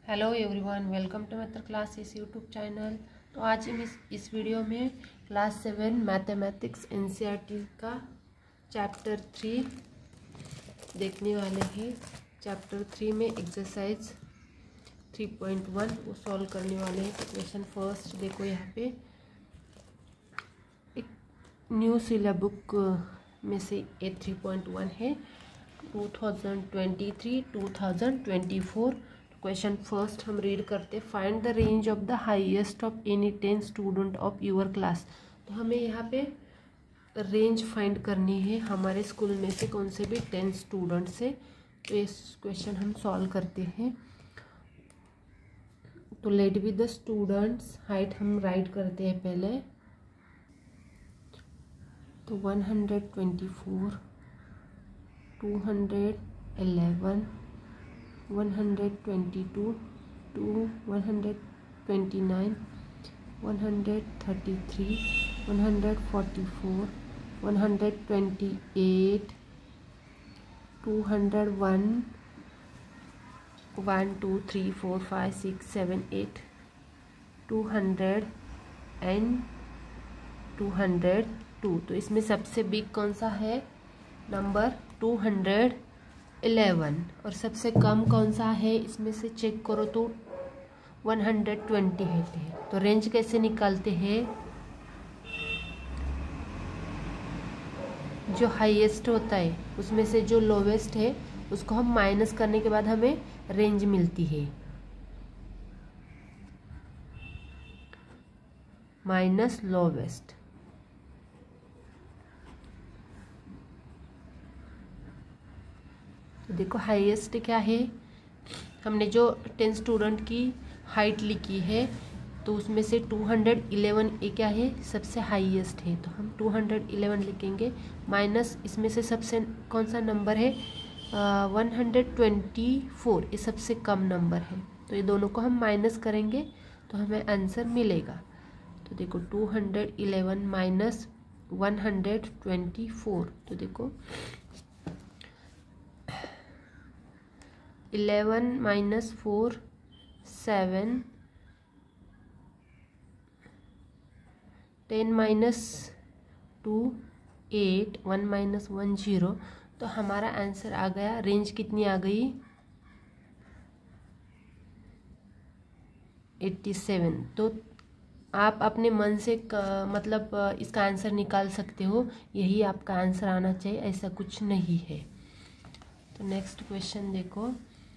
Hello everyone, welcome to Mitra classes YouTube channel. तो आज हम इस वीडियो में क्लास 7 मैथमेटिक्स एनसीईआरटी का चैप्टर 3 देखने वाले हैं। चैप्टर 3 में एक्सरसाइज 3.1 वो सॉल्व करने वाले हैं। तो क्वेश्चन फर्स्ट देखो, यहाँ पे एक न्यू सिलेबस बुक में से ये 3.1 है 2023-2024। क्वेश्चन फर्स्ट हम रीड करते, find the range of the highest of any 10 student of your class. तो हमें यहाँ पे रेंज फाइंड करनी है हमारे स्कूल में से कौन से भी 10 स्टूडेंट से। तो इस क्वेश्चन हम सॉल्व करते हैं। तो let be the students height हम राइट करते हैं पहले। तो 124, 211, 122, 129, 133, 144, 128, 201, 1 2 3 4 5 6 7 8, 200 एंड 202। तो इसमें सबसे बिग कौन सा है नंबर 211, और सबसे कम कौन सा है इसमें से चेक करो तो 120 है। तो रेंज कैसे निकालते हैं, जो हाईएस्ट होता है उसमें से जो लोवेस्ट है उसको हम माइनस करने के बाद हमें रेंज मिलती है, माइनस लोवेस्ट। तो देखो हाईएस्ट क्या है, हमने जो 10 स्टूडेंट की हाइट लिखी है तो उसमें से 211 ये क्या है सबसे हाईएस्ट है, तो हम 211 लिखेंगे। माइनस इसमें से सबसे कौन सा नंबर है 124, ये सबसे कम नंबर है। तो ये दोनों को हम माइनस करेंगे तो हमें आंसर मिलेगा। तो देखो 211 माइनस 124, तो देखो 11 माइनस 4 7, 10 माइनस 2 8, 1 माइनस 1 0। तो हमारा आंसर आ गया, रेंज कितनी आ गई 87। तो आप अपने मन से मतलब इसका आंसर निकाल सकते हो, यही आपका आंसर आना चाहिए, ऐसा कुछ नहीं है। तो नेक्स्ट क्वेश्चन देखो,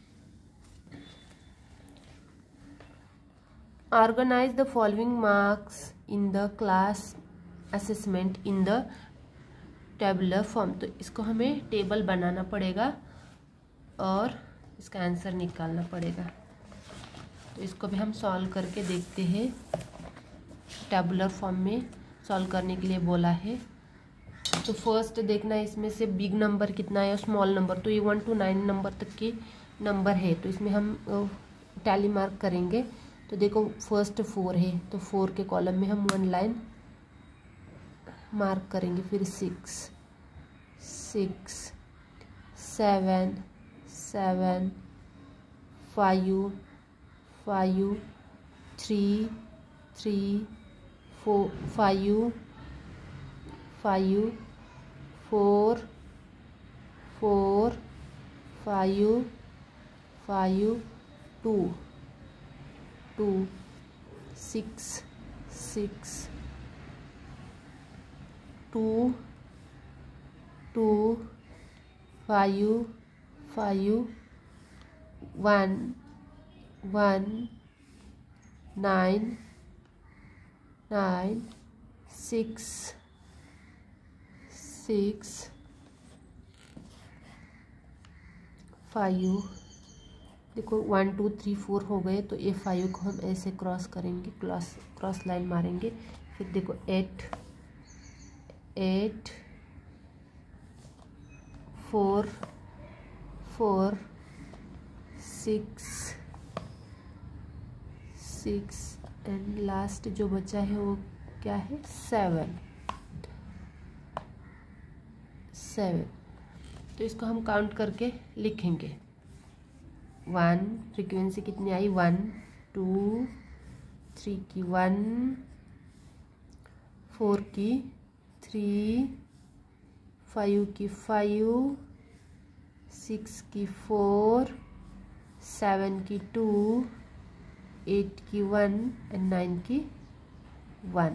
organise the following marks in the class assessment in the tabular form. तो इसको हमें टेबल बनाना पड़ेगा और इसका आंसर निकालना पड़ेगा। तो इसको भी हम सॉल्व करके देखते हैं। टेबुलर फॉर्म में सॉल्व करने के लिए बोला है। तो फर्स्ट देखना है इसमें से बिग नंबर कितना है और स्मॉल नंबर। तो ये 1 to 9 नंबर तक के नंबर है, तो इसमें हम टैली मार्क करेंगे। तो देखो फर्स्ट 4 है, तो 4 के कॉलम में हम 1 लाइन मार्क करेंगे। फिर 6 6 7 7 5 5 3 3 4 5 5 4 4 5 5 2 2 6 6 2 2 5 5 1 1 9 9 6 6 5। देखो 1 2 3 4 हो गए, तो ये 5 को हम ऐसे क्रॉस करेंगे, क्रॉस लाइन मारेंगे। फिर देखो 8 8 4 4 6 6 एंड लास्ट जो बचा है वो क्या है 7 7। तो इसको हम काउंट करके लिखेंगे। 1, फ्रीक्वेंसी कितनी आई 1 2 3 की 1, 4 की 3, 5 की 5, 6 की 4, 7 की 2, 8 की 1 एंड 9 की 1।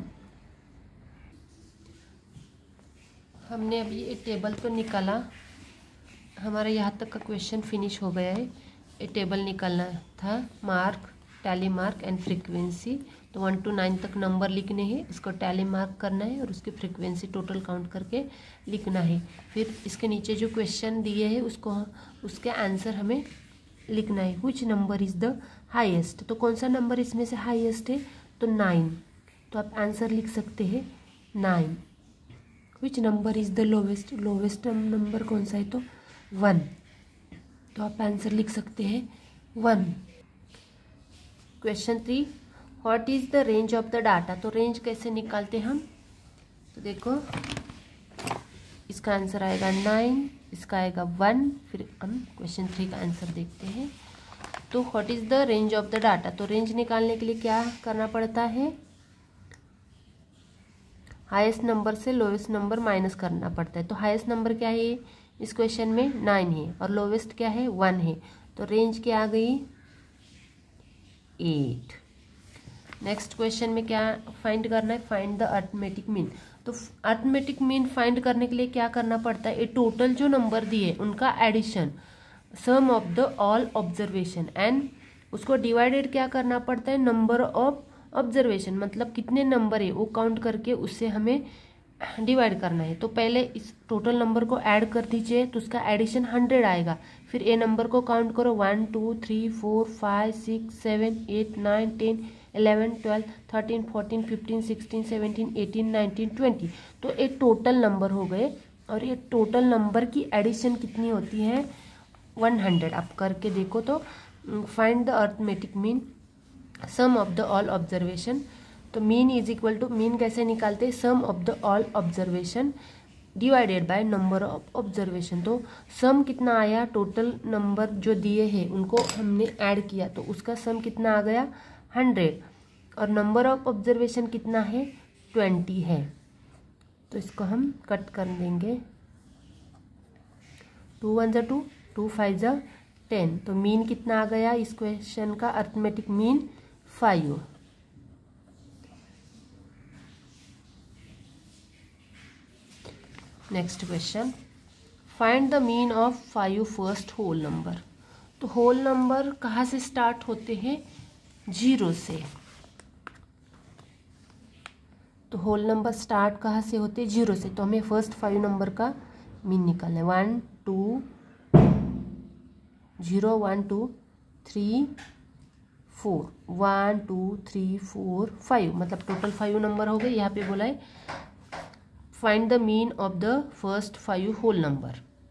हमने अभी ये टेबल तो निकाला, हमारा यहाँ तक का क्वेश्चन फिनिश हो गया है। ये टेबल निकालना था, mark, tally mark and frequency. तो 1 to 9 तक नंबर लिखने हैं, इसको टैली मार्क करना है और उसकी फ्रीक्वेंसी टोटल काउंट करके लिखना है। फिर इसके नीचे जो क्वेश्चन दिए हैं उसके आंसर हमें लिखना है। Which number is the highest, तो कौन सा नंबर इसमें से हाईएस्ट है, तो 9, तो आप आंसर लिख सकते हैं 9। Which number is the lowest, lowest number कौन सा है, तो 1, तो आप आंसर लिख सकते हैं 1। Question 3, what is the range of the data, तो रेंज कैसे निकालते हम, तो देखो इसका आंसर आएगा 9, इसका आएगा 1। फिर हम क्वेश्चन 3 का आंसर देखते हैं। तो what is the range of the data, तो रेंज निकालने के लिए क्या करना पड़ता है, हाईएस्ट नंबर से लोवेस्ट नंबर माइनस करना पड़ता है। तो हाईएस्ट नंबर क्या है इस क्वेश्चन में, 9 है, और लोवेस्ट क्या है, 1 है, तो रेंज क्या आ गई, 8। नेक्स्ट क्वेश्चन में क्या फाइंड करना है, फाइंड द अर्थमेटिक मीन। तो अर्थमेटिक मीन फाइंड करने के लिए क्या करना पड़ता है, ये टोटल जो नंबर दिए उनका addition, sum of the all observation, and उसको डिवाइडेड क्या करना पड़ता है, नंबर ऑफ ऑब्जर्वेशन, मतलब कितने नंबर है वो काउंट करके उससे हमें डिवाइड करना है। तो पहले इस टोटल नंबर को ऐड कर दीजिए, तो उसका एडिशन 100 आएगा। फिर ए नंबर को काउंट करो, 1 2 3 4 5 6 7 8 9 10 11 12 13 14 15 16 17 18 19 20। तो एक टोटल नंबर हो गए, और ये टोटल नंबर की एडिशन कितनी होती है, 100। आप करके देखो। तो find the arithmetic mean, sum of the all observation. तो mean is equal to, mean कैसे निकालते हैं, sum of the all observation divided by number of observation. तो सम कितना आया, टोटल नंबर जो दिए हैं उनको हमने ऐड किया, तो उसका सम कितना आ गया 100, और नंबर ऑफ ऑब्जर्वेशन कितना है 20 है। तो इसको हम कट कर देंगे, 2 1 जा 2, 2 5 जा 10। तो मीन कितना आ गया इस क्वेश्चन का, arithmetic mean 5। Next question, find the mean of 5 first whole number. तो होल नंबर कहाँ से स्टार्ट होते हैं, 0 से। तो होल नंबर स्टार्ट कहाँ से होते हैं, 0 से। तो हमें फर्स्ट 5 नंबर का मीन निकालना है, 1 2 0 1 2 3 4, 1 2 3 4 5, मतलब टोटल 5 नंबर हो गए। यहाँ पे बोला है find the mean of the first 5 whole number.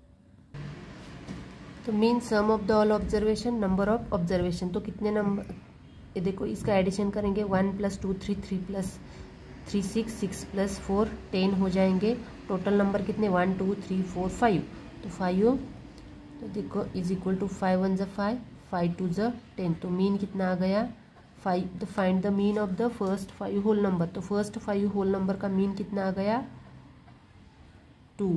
तो mean sum of the all observation, number of observation. तो कितने नंबर, ये देखो इसका एडिशन करेंगे, 1 + 2 3 3 + 3 6 6 + 4 10 हो जाएंगे। टोटल नंबर कितने, 1 2 3 4 5। तो 5, तो देखो इज इक्वल टू 5 1 जा 5, 5 2 जा 10। तो मीन कितना आ गया 5। तो find the mean of the first 5 whole number. तो फर्स्ट 5 होल नंबर का मीन कितना आ गया 2।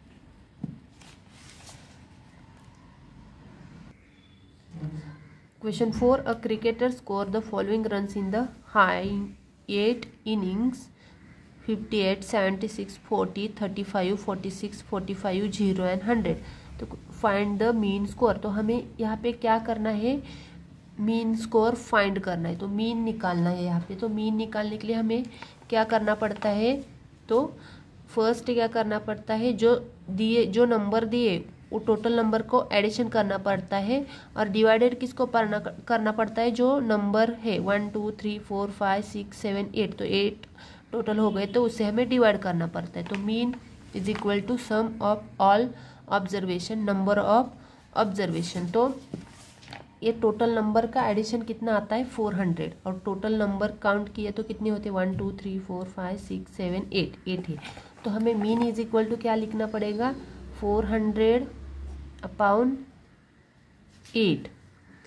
Question 4, a cricketer score the following runs in the high 8 innings, 58 76 40 35 46 45 0 and 100। तो फाइंड द मीन स्कोर। तो हमें यहाँ पे क्या करना है, मीन स्कोर फाइंड करना है, तो मीन निकालना है यहाँ पे। तो मीन निकालने के लिए हमें क्या करना पड़ता है, तो फर्स्ट क्या करना पड़ता है, जो नंबर दिए वो टोटल नंबर को एडिशन करना पड़ता है, और डिवाइडेड किसको करना पड़ता है, जो नंबर है 1 2 3 4 5 6 7 8। तो 8 टोटल हो गए, तो उससे हमें डिवाइड करना पड़ता है। तो mean is equal to sum of all observation, number of observation. तो ये टोटल नंबर का एडिशन कितना आता है 400, और टोटल नंबर काउंट किए तो कितने होते हैं 1 2 3 4 5 6 7 8, 8 है। तो हमें मीन इज इक्वल टू क्या लिखना पड़ेगा, 400 अपॉन 8।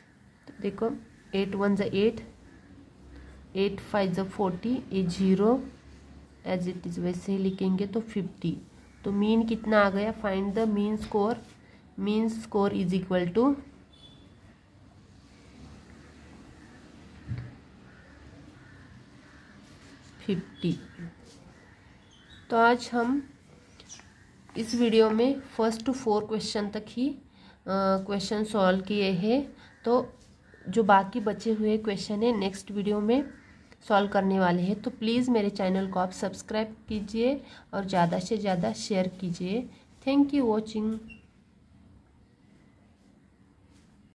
देखो 8 1 ज़ा 8, 8 5 ज़ा 40, ये 0 एज इट इज़ वैसे ही लिखेंगे तो 50। तो मीन कितना आ गया, find the mean score. Mean score is equal to 50। तो आज हम इस वीडियो में फर्स्ट टू 4 क्वेश्चन तक ही क्वेश्चन सॉल्व किए हैं। तो जो बाकी बचे हुए क्वेश्चन है नेक्स्ट वीडियो में सॉल्व करने वाले हैं। तो प्लीज़ मेरे चैनल को आप सब्सक्राइब कीजिए और ज़्यादा से ज़्यादा शेयर कीजिए। Thank you watching.